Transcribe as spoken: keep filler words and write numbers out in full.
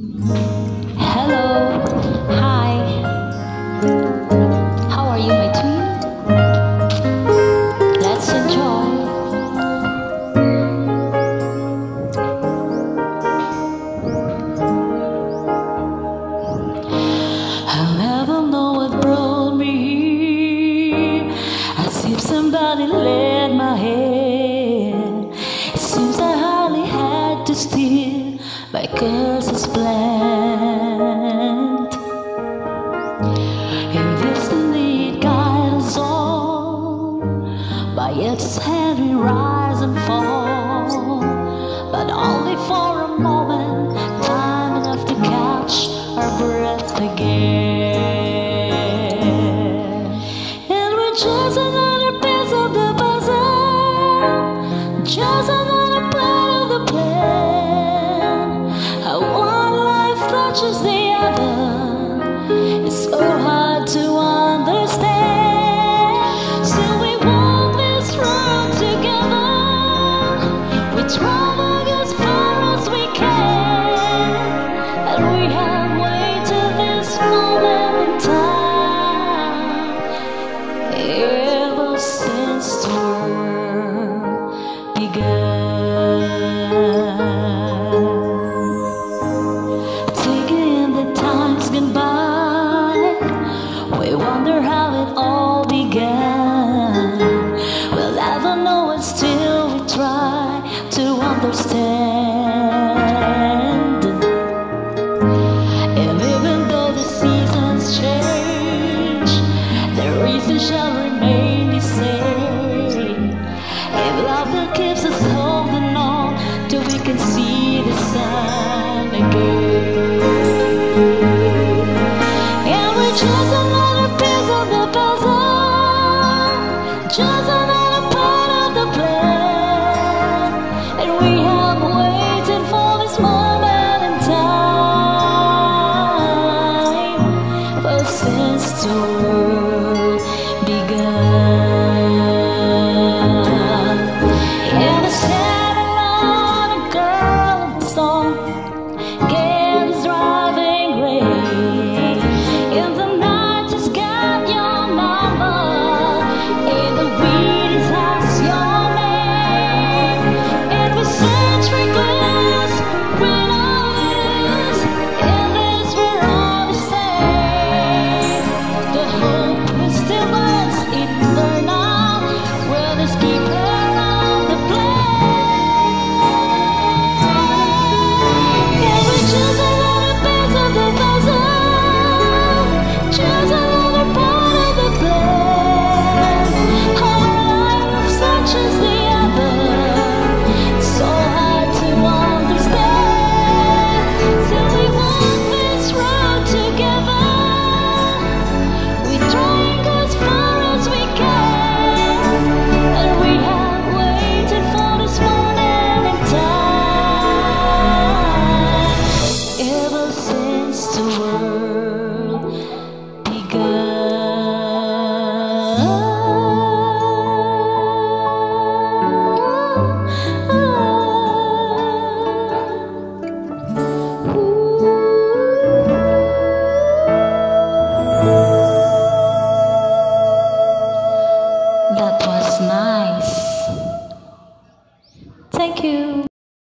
Hello, hi, how are you, my twin? Let's enjoy. I'll never know what brought me here. As if somebody led my hand. It seems I hardly had to steer by curses planned. In destiny it guides us all. By its hand we rise and fall, but only for a moment, time enough to catch our breath again. And we're just another piece of the puzzle, just another part of the plan. How one life touches the other, it's so hard to understand. Still we walk this road together, we travel as far as we can, and we have